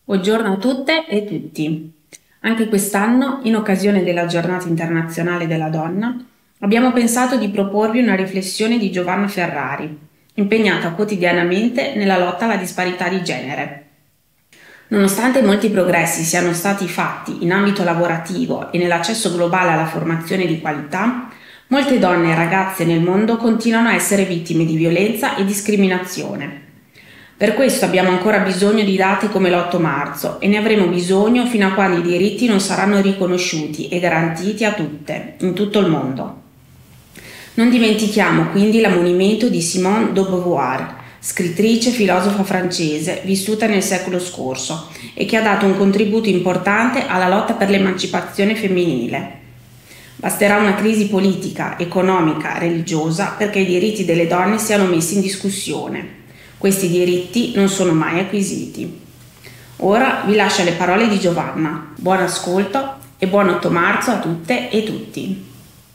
Buongiorno a tutte e tutti. Anche quest'anno, in occasione della Giornata internazionale della donna, abbiamo pensato di proporvi una riflessione di Giovanna Ferrari, impegnata quotidianamente nella lotta alla disparità di genere. Nonostante molti progressi siano stati fatti in ambito lavorativo e nell'accesso globale alla formazione di qualità, molte donne e ragazze nel mondo continuano a essere vittime di violenza e discriminazione. Per questo abbiamo ancora bisogno di date come l'8 marzo e ne avremo bisogno fino a quando i diritti non saranno riconosciuti e garantiti a tutte, in tutto il mondo. Non dimentichiamo quindi l'ammonimento di Simone de Beauvoir, scrittrice e filosofa francese vissuta nel secolo scorso e che ha dato un contributo importante alla lotta per l'emancipazione femminile. Basterà una crisi politica, economica, religiosa perché i diritti delle donne siano messi in discussione. Questi diritti non sono mai acquisiti. Ora vi lascio le parole di Giovanna. Buon ascolto e buon 8 marzo a tutte e tutti.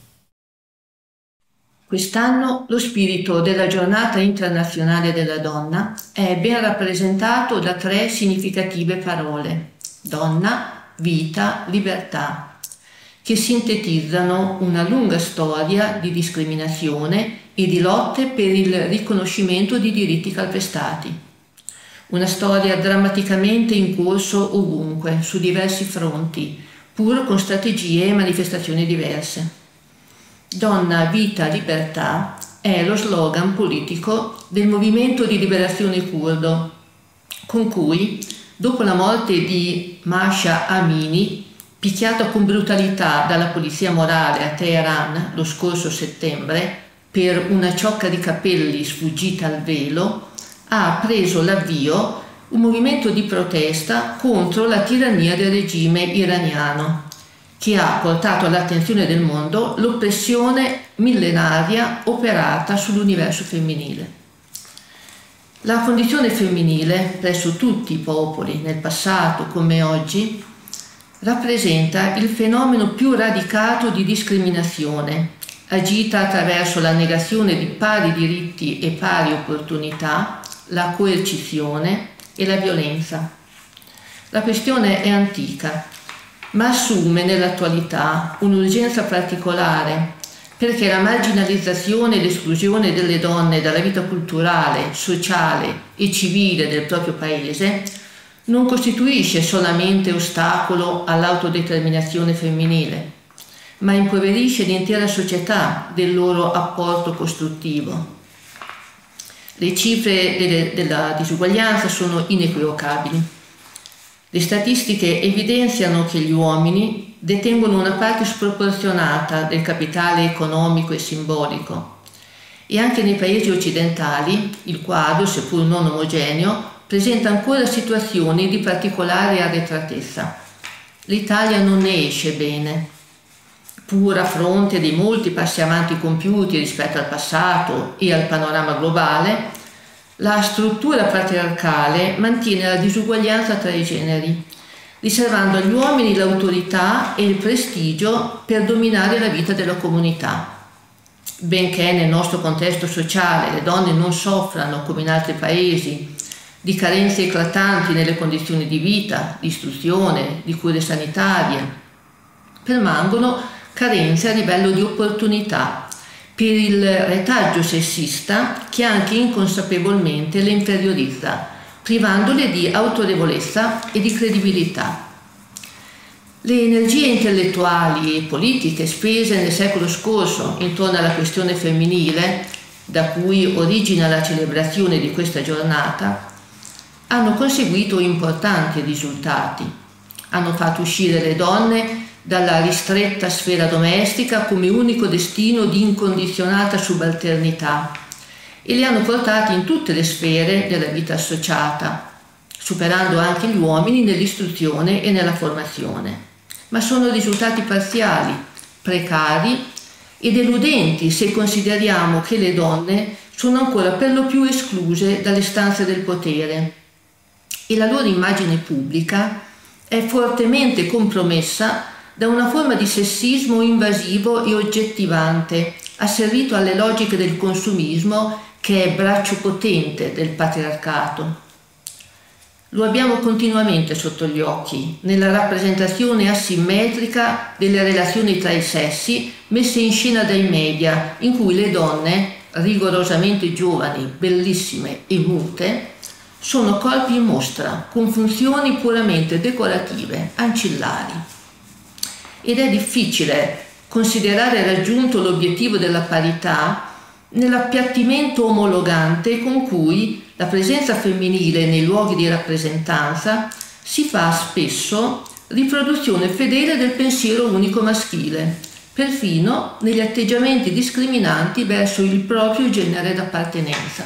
Quest'anno lo spirito della Giornata internazionale della donna è ben rappresentato da tre significative parole: donna, vita, libertà, che sintetizzano una lunga storia di discriminazione e di lotte per il riconoscimento di diritti calpestati. Una storia drammaticamente in corso ovunque, su diversi fronti, pur con strategie e manifestazioni diverse. Donna, vita, libertà è lo slogan politico del movimento di liberazione curdo, con cui, dopo la morte di Mahsa Amini, picchiata con brutalità dalla polizia morale a Teheran lo scorso settembre per una ciocca di capelli sfuggita al velo, ha preso l'avvio un movimento di protesta contro la tirannia del regime iraniano, che ha portato all'attenzione del mondo l'oppressione millenaria operata sull'universo femminile. La condizione femminile, presso tutti i popoli, nel passato come oggi, rappresenta il fenomeno più radicato di discriminazione, agita attraverso la negazione di pari diritti e pari opportunità, la coercizione e la violenza. La questione è antica, ma assume nell'attualità un'urgenza particolare perché la marginalizzazione e l'esclusione delle donne dalla vita culturale, sociale e civile del proprio paese non costituisce solamente ostacolo all'autodeterminazione femminile, ma impoverisce l'intera società del loro apporto costruttivo. Le cifre della disuguaglianza sono inequivocabili. Le statistiche evidenziano che gli uomini detengono una parte sproporzionata del capitale economico e simbolico e anche nei paesi occidentali il quadro, seppur non omogeneo, presenta ancora situazioni di particolare arretratezza. L'Italia non ne esce bene, pur a fronte dei molti passi avanti compiuti rispetto al passato e al panorama globale. La struttura patriarcale mantiene la disuguaglianza tra i generi, riservando agli uomini l'autorità e il prestigio per dominare la vita della comunità. Benché nel nostro contesto sociale le donne non soffrano, come in altri paesi, di carenze eclatanti nelle condizioni di vita, di istruzione, di cure sanitarie, permangono carenze a livello di opportunità per il retaggio sessista che anche inconsapevolmente le inferiorizza, privandole di autorevolezza e di credibilità. Le energie intellettuali e politiche spese nel secolo scorso intorno alla questione femminile, da cui origina la celebrazione di questa giornata, hanno conseguito importanti risultati. Hanno fatto uscire le donne dalla ristretta sfera domestica come unico destino di incondizionata subalternità e le hanno portate in tutte le sfere della vita associata, superando anche gli uomini nell'istruzione e nella formazione. Ma sono risultati parziali, precari e deludenti se consideriamo che le donne sono ancora per lo più escluse dalle stanze del potere e la loro immagine pubblica è fortemente compromessa da una forma di sessismo invasivo e oggettivante, asservito alle logiche del consumismo che è braccio potente del patriarcato. Lo abbiamo continuamente sotto gli occhi, nella rappresentazione asimmetrica delle relazioni tra i sessi messe in scena dai media, in cui le donne, rigorosamente giovani, bellissime e mute, sono corpi in mostra, con funzioni puramente decorative, ancillari. Ed è difficile considerare raggiunto l'obiettivo della parità nell'appiattimento omologante con cui la presenza femminile nei luoghi di rappresentanza si fa spesso riproduzione fedele del pensiero unico maschile, perfino negli atteggiamenti discriminanti verso il proprio genere d'appartenenza.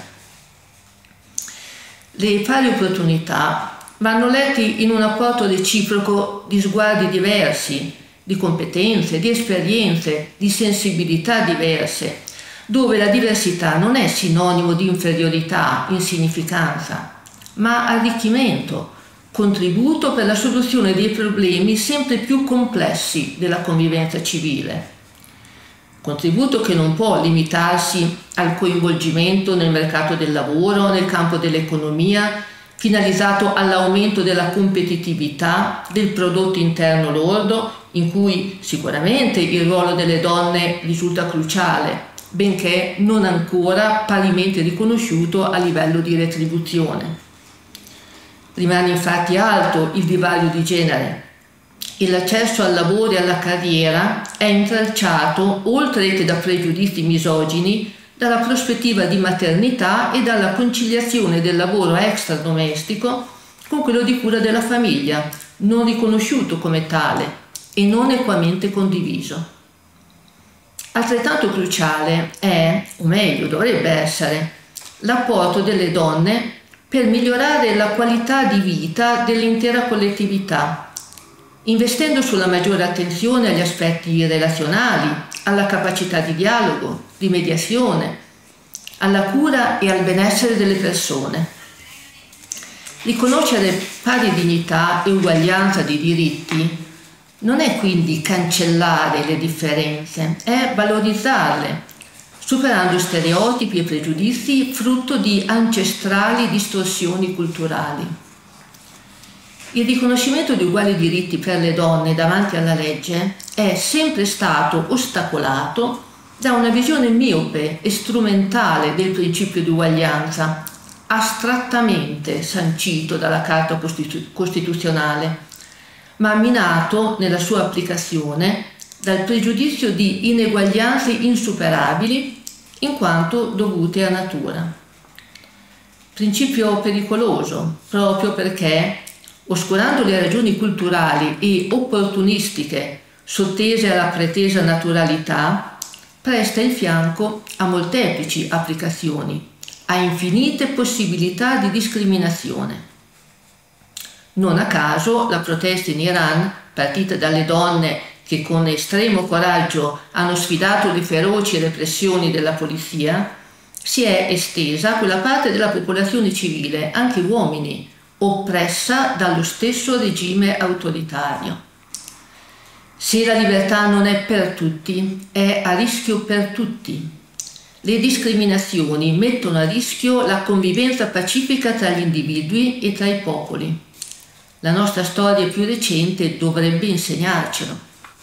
Le pari opportunità vanno letti in un rapporto reciproco di sguardi diversi, di competenze, di esperienze, di sensibilità diverse, dove la diversità non è sinonimo di inferiorità, insignificanza, ma arricchimento, contributo per la soluzione dei problemi sempre più complessi della convivenza civile. Contributo che non può limitarsi al coinvolgimento nel mercato del lavoro, nel campo dell'economia, finalizzato all'aumento della competitività del prodotto interno lordo, in cui sicuramente il ruolo delle donne risulta cruciale, benché non ancora parimenti riconosciuto a livello di retribuzione. Rimane infatti alto il divario di genere e l'accesso al lavoro e alla carriera è intralciato, oltre che da pregiudizi misogini, dalla prospettiva di maternità e dalla conciliazione del lavoro extradomestico con quello di cura della famiglia, non riconosciuto come tale e non equamente condiviso. Altrettanto cruciale è, o meglio dovrebbe essere, l'apporto delle donne per migliorare la qualità di vita dell'intera collettività, investendo sulla maggiore attenzione agli aspetti relazionali, alla capacità di dialogo, di mediazione, alla cura e al benessere delle persone. Riconoscere pari dignità e uguaglianza di diritti non è quindi cancellare le differenze, è valorizzarle, superando stereotipi e pregiudizi frutto di ancestrali distorsioni culturali. Il riconoscimento di uguali diritti per le donne davanti alla legge è sempre stato ostacolato da una visione miope e strumentale del principio di uguaglianza, astrattamente sancito dalla Carta Costituzionale, ma minato nella sua applicazione dal pregiudizio di ineguaglianze insuperabili in quanto dovute a natura. Principio pericoloso proprio perché, oscurando le ragioni culturali e opportunistiche sottese alla pretesa naturalità, presta il fianco a molteplici applicazioni, a infinite possibilità di discriminazione. Non a caso la protesta in Iran, partita dalle donne che con estremo coraggio hanno sfidato le feroci repressioni della polizia, si è estesa a quella parte della popolazione civile, anche uomini, oppressa dallo stesso regime autoritario. Se la libertà non è per tutti, è a rischio per tutti. Le discriminazioni mettono a rischio la convivenza pacifica tra gli individui e tra i popoli. La nostra storia più recente dovrebbe insegnarcelo.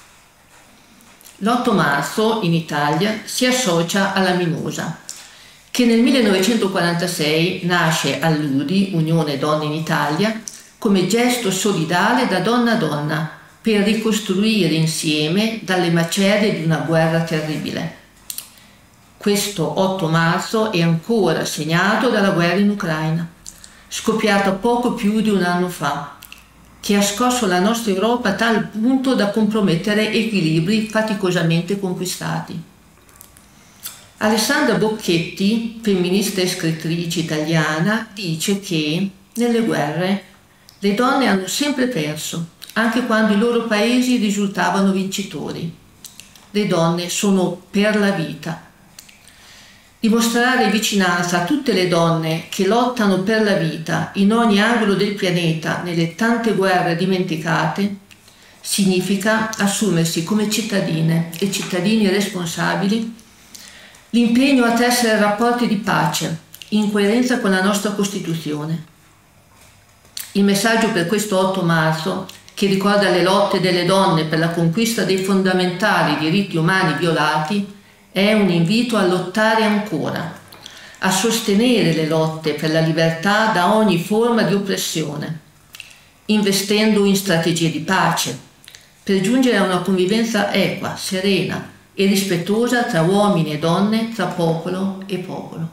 L'8 marzo in Italia si associa alla Mimosa, che nel 1946 nasce all'UDI, Unione Donne in Italia, come gesto solidale da donna a donna per ricostruire insieme dalle macerie di una guerra terribile. Questo 8 marzo è ancora segnato dalla guerra in Ucraina, scoppiata poco più di un anno fa, che ha scosso la nostra Europa a tal punto da compromettere equilibri faticosamente conquistati. Alessandra Bocchetti, femminista e scrittrice italiana, dice che nelle guerre le donne hanno sempre perso, anche quando i loro paesi risultavano vincitori. Le donne sono per la vita. Dimostrare vicinanza a tutte le donne che lottano per la vita in ogni angolo del pianeta, nelle tante guerre dimenticate, significa assumersi come cittadine e cittadini responsabili l'impegno a tessere rapporti di pace in coerenza con la nostra Costituzione. Il messaggio per questo 8 marzo, che ricorda le lotte delle donne per la conquista dei fondamentali diritti umani violati, è un invito a lottare ancora, a sostenere le lotte per la libertà da ogni forma di oppressione, investendo in strategie di pace, per giungere a una convivenza equa, serena e rispettosa tra uomini e donne, tra popolo e popolo.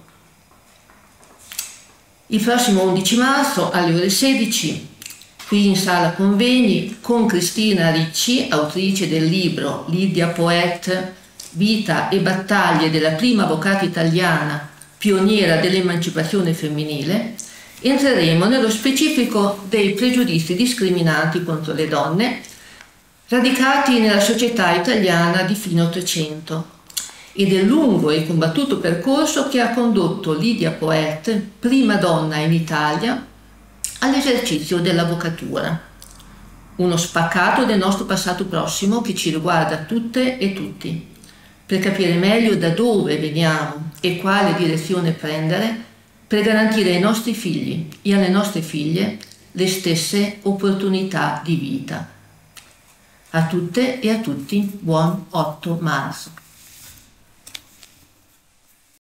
Il prossimo 11 marzo alle ore 16, qui in sala convegni, con Cristina Ricci, autrice del libro Lidia Poët, Vita e battaglie della prima avvocata italiana, pioniera dell'emancipazione femminile, entreremo nello specifico dei pregiudizi discriminanti contro le donne, radicati nella società italiana di fine Ottocento, e del lungo e combattuto percorso che ha condotto Lidia Poët, prima donna in Italia, all'esercizio dell'avvocatura. Uno spaccato del nostro passato prossimo che ci riguarda tutte e tutti, per capire meglio da dove veniamo e quale direzione prendere per garantire ai nostri figli e alle nostre figlie le stesse opportunità di vita. A tutte e a tutti buon 8 marzo.